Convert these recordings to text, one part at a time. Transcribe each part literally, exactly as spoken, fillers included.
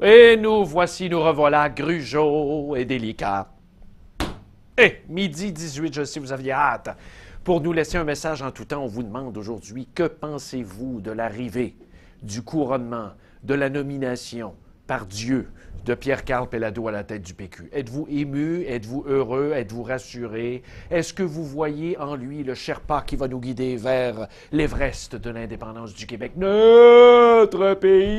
Et nous voici, nous revoilà, grugeaux et délicats. Et midi dix-huit, je sais, vous aviez hâte. Pour nous laisser un message en tout temps, on vous demande aujourd'hui, que pensez-vous de l'arrivée, du couronnement, de la nomination par Dieu de Pierre-Carl Péladeau à la tête du P Q? Êtes-vous ému? Êtes-vous heureux? Êtes-vous rassuré? Est-ce que vous voyez en lui le Sherpa qui va nous guider vers l'Everest de l'indépendance du Québec? Notre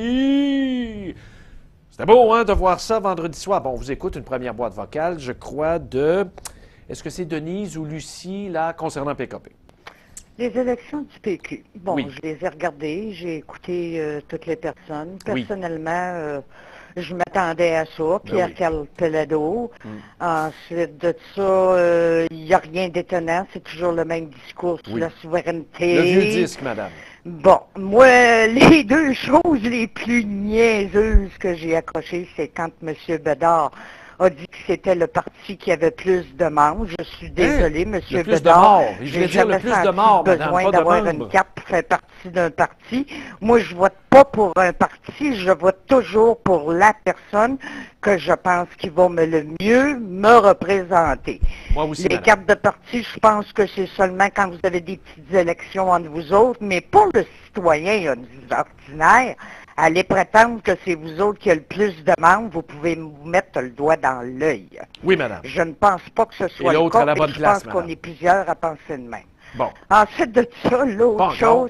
pays! C'était beau, hein, de voir ça vendredi soir. Bon, on vous écoute une première boîte vocale, je crois, de... Est-ce que c'est Denise ou Lucie, là, concernant P K P? Les élections du P Q. Bon, Oui. je les ai regardées, j'ai écouté euh, toutes les personnes. Personnellement, oui. euh, je m'attendais à ça. Pierre-Carl oui. Péladeau. Mm. Ensuite de ça, il euh, n'y a rien d'étonnant. C'est toujours le même discours sur oui. la souveraineté. Le vieux disque, madame. Bon, moi, les deux choses les plus niaiseuses que j'ai accrochées, c'est quand M. Bédard a dit que c'était le parti qui avait plus de membres. Je suis désolée, hein? M. Bédard. J'ai jamais plus de morts, besoin d'avoir une carte pour faire partie d'un parti. Moi, je vote pas pour un parti, je vote toujours pour la personne que je pense qui va me le mieux me représenter. Moi aussi, Les madame. cartes de parti, je pense que c'est seulement quand vous avez des petites élections entre vous autres, mais pour le citoyen ordinaire, allez prétendre que c'est vous autres qui avez le plus de membres, vous pouvez vous mettre le doigt dans l'œil. Oui, madame. Je ne pense pas que ce soit et le cas, à la bonne et je place, pense qu'on est plusieurs à penser de même. Bon. Ensuite de ça, l'autre chose,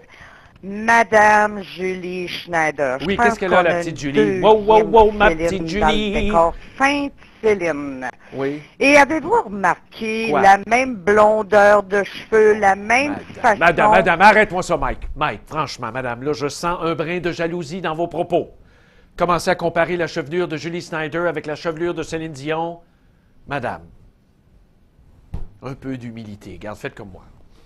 Madame Julie Schneider. Oui, qu'est-ce qu'elle a, la petite Julie? Wow, wow, wow, ma petite Julie! Sainte-Céline. Oui. Et avez-vous remarqué Quoi? la même blondeur de cheveux, la même madame, façon... Madame, madame, arrête-moi ça, Mike. Mike, franchement, madame, là, je sens un brin de jalousie dans vos propos. Commencez à comparer la chevelure de Julie Snyder avec la chevelure de Céline Dion. Madame, un peu d'humilité. Garde, faites comme moi.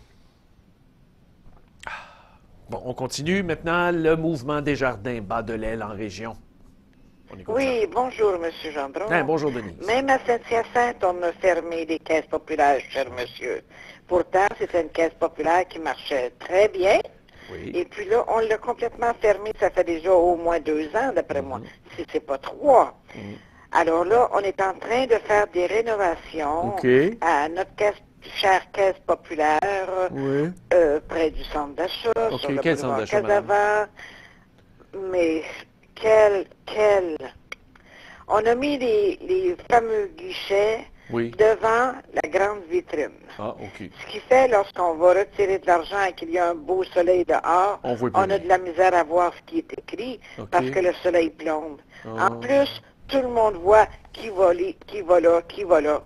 Bon, on continue maintenant le mouvement Desjardins, bas de l'aile en région. Oui, ça. Bonjour, M. Gendron. Hein, bonjour, Denise. Même à Saint-Hyacinthe, on a fermé les caisses populaires, cher monsieur. Pourtant, c'était une caisse populaire qui marchait très bien. Oui. Et puis là, on l'a complètement fermé. Ça fait déjà au moins deux ans, d'après mm-hmm. moi. Si c'est pas trois. Mm-hmm. Alors là, on est en train de faire des rénovations okay. à notre caisse chère caisse populaire, oui. euh, près du centre d'achat, okay, sur le quel boulevard Casavant. Mais quel, quel... On a mis les, les fameux guichets oui. devant la grande vitrine. Ah, OK. Ce qui fait, lorsqu'on va retirer de l'argent et qu'il y a un beau soleil dehors, on, on a de la misère à voir ce qui est écrit, okay. parce que le soleil plombe. Oh. En plus, tout le monde voit qui va, li, qui va là, qui va là.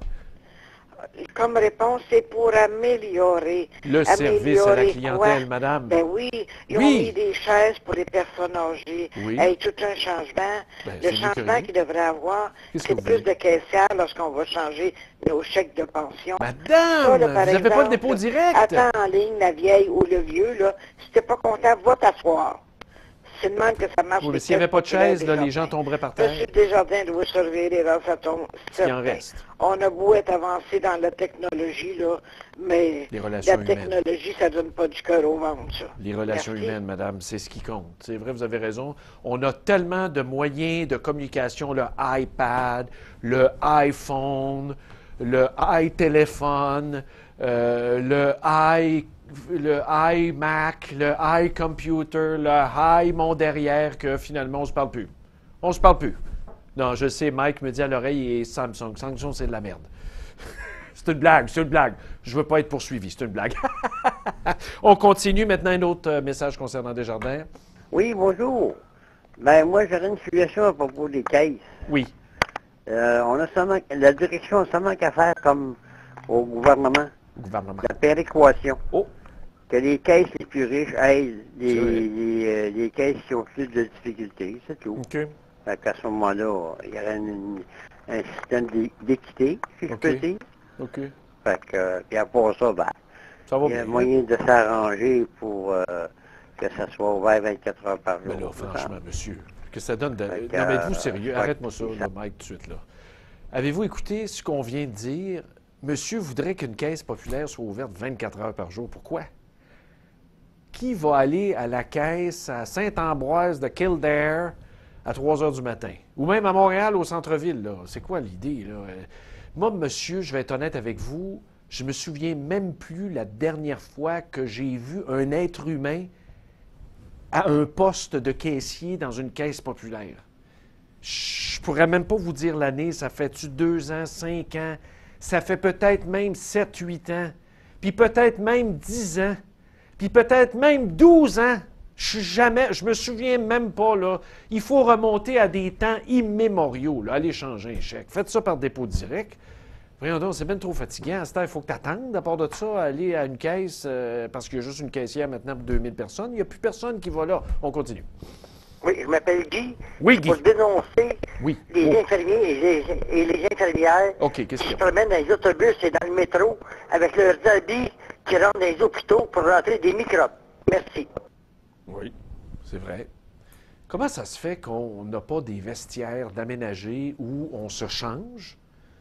Comme réponse, c'est pour améliorer. Le améliorer service à la clientèle, quoi? madame. Ben oui, ils oui. ont mis des chaises pour les personnes âgées. Oui. Hey, tout un changement. Ben, le changement qu'il devrait avoir, c'est plus voulez? de caissières lorsqu'on va changer nos chèques de pension. Madame, ça, là, vous n'avez pas le dépôt direct? Attends en ligne, la vieille ou le vieux, là. Si t'es pas content, va t'asseoir. C'est de même que ça marche. Oui, mais s'il n'y avait pas de chaise, là, les gens tomberaient par terre. Monsieur Desjardins doit surveiller là, ça tombe. Ce qui en reste. On a beau être avancé dans la technologie, là, mais les relations la technologie, humaines. Ça donne pas du cœur au ventre, ça. Les relations Merci. humaines, madame, c'est ce qui compte. C'est vrai, vous avez raison. On a tellement de moyens de communication, le iPad, le iPhone, le iTéléphone, euh, le i... le iMac, le iComputer, le i mon derrière, que finalement, on ne se parle plus. On se parle plus. Non, je sais, Mike me dit à l'oreille, et Samsung. Samsung, c'est de la merde. C'est une blague, c'est une blague. Je ne veux pas être poursuivi, c'est une blague. On continue maintenant un autre euh, message concernant Desjardins. Oui, bonjour. Ben moi, j'aurais une suggestion à propos des caisses. Oui. Euh, on a seulement, la direction a seulement qu'à faire comme au gouvernement. Gouvernement. La péréquation. Oh. Que les caisses les plus riches aident les, les, euh, les caisses qui ont plus de difficultés, c'est tout. OK. Fait qu'à ce moment-là, il y aurait une, un système d'équité, si je okay. peux dire. OK. Fait que, euh, puis à part ça, ben, ça va il y a bien. moyen de s'arranger pour euh, que ça soit ouvert vingt-quatre heures par jour. Mais là, franchement, monsieur, que ça donne de... Que, non, mais êtes-vous sérieux? euh, Arrête-moi ça, là, Mike, tout de suite, là. Avez-vous écouté ce qu'on vient de dire? Monsieur voudrait qu'une caisse populaire soit ouverte vingt-quatre heures par jour. Pourquoi? Qui va aller à la caisse à Saint-Ambroise de Kildare à trois heures du matin. Ou même à Montréal, au centre-ville, là. C'est quoi l'idée, là? Moi, monsieur, je vais être honnête avec vous, je me souviens même plus la dernière fois que j'ai vu un être humain à un poste de caissier dans une caisse populaire. Je pourrais même pas vous dire l'année, ça fait-tu deux ans, cinq ans, ça fait peut-être même sept, huit ans, puis peut-être même dix ans, puis peut-être même douze ans. Je suis jamais, je me souviens même pas, là. Il faut remonter à des temps immémoriaux, là. Allez changer un chèque. Faites ça par dépôt direct. Voyons donc, c'est bien trop fatigant. À ce temps, il faut que tu attendes, à part de ça, aller à une caisse, euh, parce qu'il y a juste une caissière maintenant pour deux mille personnes. Il n'y a plus personne qui va là. On continue. Oui, je m'appelle Guy. Oui, Guy. Pour dénoncer oui. les oh. infirmiers et les, et les infirmières OK, qu'est-ce qui se qu'il y a? promènent dans les autobus et dans le métro avec leurs habits qui rentrent dans les hôpitaux pour rentrer des microbes. Merci. Oui, c'est vrai. Comment ça se fait qu'on n'a pas des vestiaires d'aménagés où on se change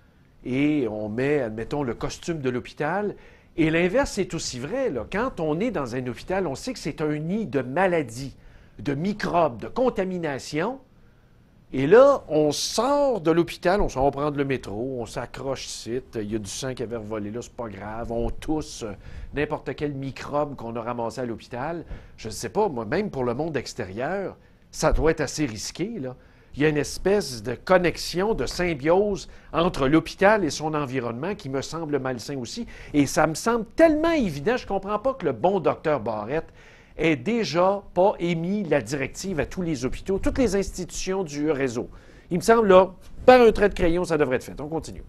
et on met, admettons, le costume de l'hôpital? Et l'inverse est aussi vrai, là. Quand on est dans un hôpital, on sait que c'est un nid de maladies, de microbes, de contamination. Et là, on sort de l'hôpital, on s'en va prendre le métro, on s'accroche ici, il y a du sang qui avait revolé là, c'est pas grave, on tousse n'importe quel microbe qu'on a ramassé à l'hôpital. Je ne sais pas, moi, même pour le monde extérieur, ça doit être assez risqué, là. Il y a une espèce de connexion, de symbiose entre l'hôpital et son environnement qui me semble malsain aussi. Et ça me semble tellement évident, je ne comprends pas que le bon docteur Barrette ait déjà pas émis la directive à tous les hôpitaux, toutes les institutions du réseau. Il me semble, là, par un trait de crayon, ça devrait être fait. On continue.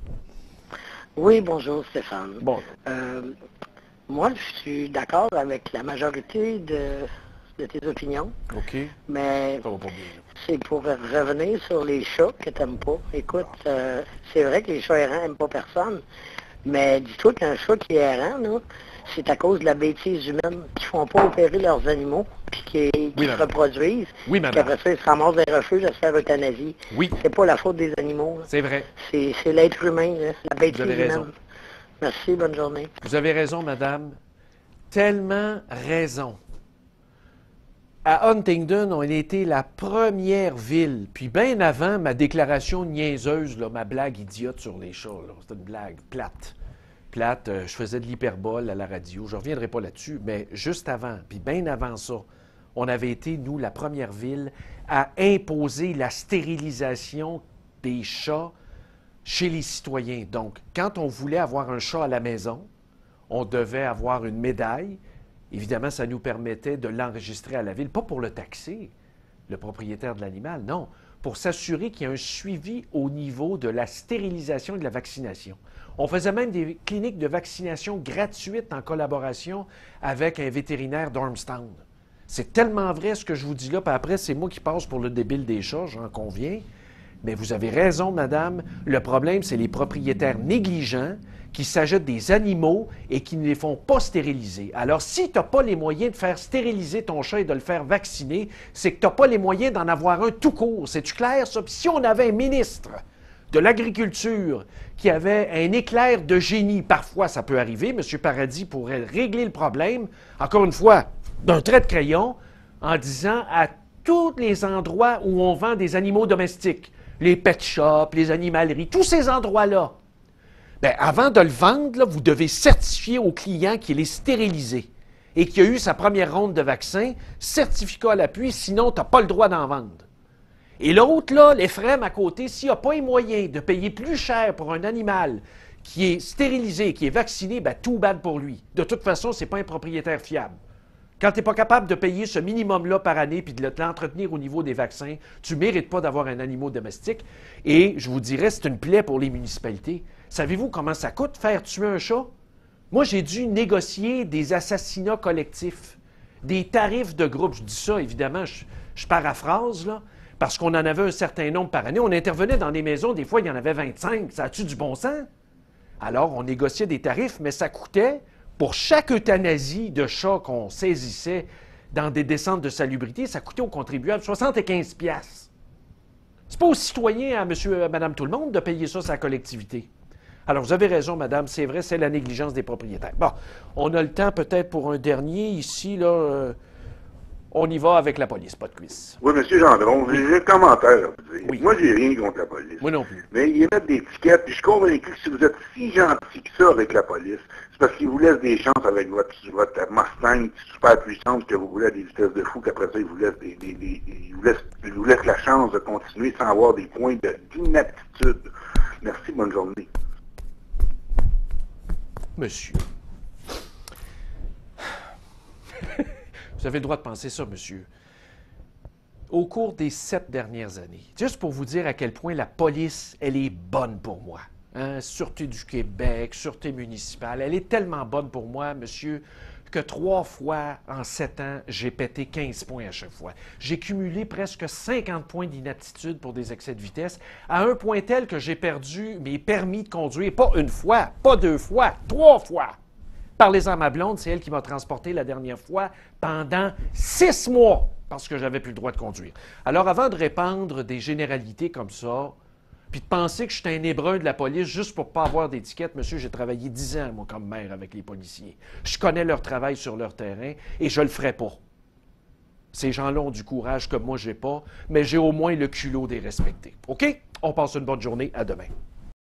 Oui, bonjour Stéphane. Bon. Euh, moi, je suis d'accord avec la majorité de, de tes opinions. OK. Mais Ça va pas bien, c'est pour revenir sur les chats que tu n'aimes pas. Écoute, euh, c'est vrai que les chats errants n'aiment pas personne, mais dis-toi qu'un chat qui est errant, là, c'est à cause de la bêtise humaine, qui ne font pas opérer leurs animaux, puis qui, qui oui, se reproduisent. Oui, madame. Puis après ça, ils se ramassent des refuges à se faire euthanasie. Oui. C'est pas la faute des animaux. C'est vrai. C'est, c'est l'être humain, là, la bêtise Vous avez humaine. raison. Merci, bonne journée. Vous avez raison, madame. Tellement raison. À Huntingdon, on a été la première ville, puis bien avant ma déclaration niaiseuse, là, ma blague idiote sur les chats, là, c'était une blague plate. Plate, euh, je faisais de l'hyperbole à la radio, je ne reviendrai pas là-dessus, mais juste avant, puis bien avant ça, on avait été, nous, la première ville à imposer la stérilisation des chats chez les citoyens. Donc, quand on voulait avoir un chat à la maison, on devait avoir une médaille. Évidemment, ça nous permettait de l'enregistrer à la ville, pas pour le taxer, le propriétaire de l'animal, non, pour s'assurer qu'il y a un suivi au niveau de la stérilisation et de la vaccination. On faisait même des cliniques de vaccination gratuites en collaboration avec un vétérinaire d'Ormstown. C'est tellement vrai ce que je vous dis là, puis après, c'est moi qui passe pour le débile des chats, j'en conviens. Mais vous avez raison, madame. Le problème, c'est les propriétaires négligents qui s'achètent des animaux et qui ne les font pas stériliser. Alors, si tu n'as pas les moyens de faire stériliser ton chat et de le faire vacciner, c'est que tu n'as pas les moyens d'en avoir un tout court. C'est-tu clair, ça? Puis si on avait un ministre de l'Agriculture qui avait un éclair de génie, parfois ça peut arriver, M. Paradis pourrait régler le problème, encore une fois, d'un trait de crayon, en disant à tous les endroits où on vend des animaux domestiques, les pet shops, les animaleries, tous ces endroits-là, bien, avant de le vendre, là, vous devez certifier au client qu'il est stérilisé et qu'il a eu sa première ronde de vaccin, certificat à l'appui, sinon tu n'as pas le droit d'en vendre. Et l'autre, là, l'Ephrem à côté, s'il n'a pas les moyens de payer plus cher pour un animal qui est stérilisé, qui est vacciné, bien, tout bad pour lui. De toute façon, ce n'est pas un propriétaire fiable. Quand tu n'es pas capable de payer ce minimum-là par année puis de l'entretenir au niveau des vaccins, tu ne mérites pas d'avoir un animal domestique. Et je vous dirais, c'est une plaie pour les municipalités. Savez-vous comment ça coûte faire tuer un chat? Moi, j'ai dû négocier des assassinats collectifs, des tarifs de groupe. Je dis ça, évidemment, je, je paraphrase, là, parce qu'on en avait un certain nombre par année. On intervenait dans des maisons, des fois, il y en avait vingt-cinq. Ça a-tu du bon sens? Alors, on négociait des tarifs, mais ça coûtait, pour chaque euthanasie de chat qu'on saisissait dans des descentes de salubrité, ça coûtait aux contribuables soixante-quinze piastres. C'est pas aux citoyens, à monsieur, à madame tout le monde, de payer ça sa collectivité. Alors, vous avez raison, madame, c'est vrai, c'est la négligence des propriétaires. Bon, on a le temps peut-être pour un dernier ici, là. Euh, On y va avec la police, pas de quiz. Oui, M. Gendron, j'ai un commentaire à vous dire. Oui. Moi, j'ai rien contre la police. Moi non plus. Mais ils mettent des étiquettes, puis je suis convaincu que si vous êtes si gentil que ça avec la police, c'est parce qu'ils vous laissent des chances avec votre, votre Mustang super puissante que vous voulez à des vitesses de fou, qu'après ça, ils vous laissent, des, des, des, ils vous laissent, ils vous laissent la chance de continuer sans avoir des points de- d'inaptitude. Merci, bonne journée. Monsieur. Vous avez le droit de penser ça, monsieur. Au cours des sept dernières années, juste pour vous dire à quel point la police, elle est bonne pour moi. Hein? Sûreté du Québec, Sûreté municipale, elle est tellement bonne pour moi, monsieur, que trois fois en sept ans, j'ai pété quinze points à chaque fois. J'ai cumulé presque cinquante points d'inaptitude pour des excès de vitesse, à un point tel que j'ai perdu mes permis de conduire, pas une fois, pas deux fois, trois fois. Parlez-en à ma blonde, c'est elle qui m'a transporté la dernière fois pendant six mois parce que j'avais plus le droit de conduire. Alors, avant de répandre des généralités comme ça, puis de penser que je suis un hébreu de la police juste pour ne pas avoir d'étiquette, monsieur, j'ai travaillé dix ans, moi, comme maire avec les policiers. Je connais leur travail sur leur terrain et je le ferai pas. Ces gens-là ont du courage que moi, j'ai pas, mais j'ai au moins le culot des respecter. OK? On passe une bonne journée. À demain.